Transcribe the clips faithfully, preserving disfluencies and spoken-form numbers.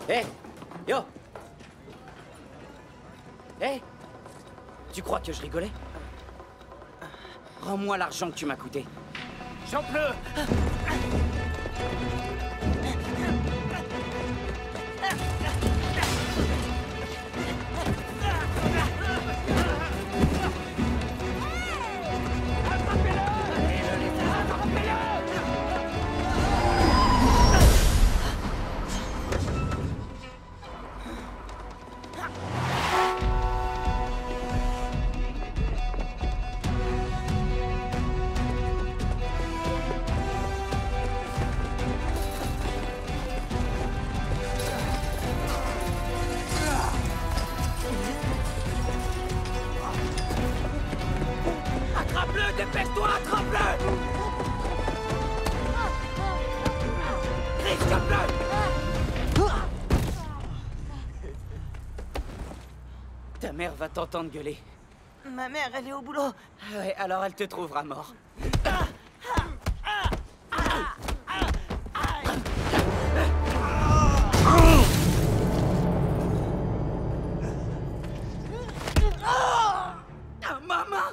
Hé! Yo! Hé! Tu crois que je rigolais? Rends-moi l'argent que tu m'as coûté. J'en pleure. Attrape-le, dépêche-toi, attrape-le! Risque-le! Ta mère va t'entendre gueuler. Ma mère, elle est au boulot. Ah ouais, alors elle te trouvera mort. Ah, maman!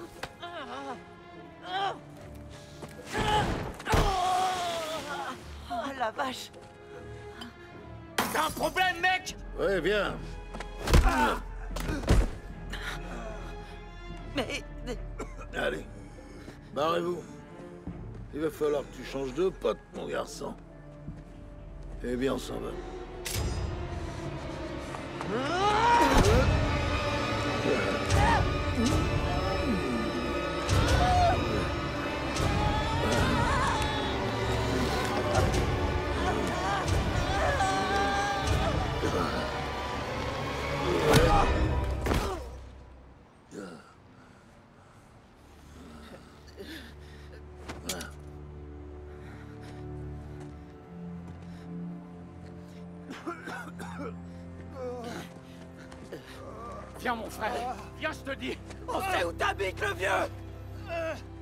Oh la vache. T'as un problème, mec? Ouais, viens. Mais... Allez, barrez-vous. Il va falloir que tu changes de pote, mon garçon. Eh bien, on s'en va. Viens, mon frère. Viens, je te dis. On sait où t'habites, le vieux!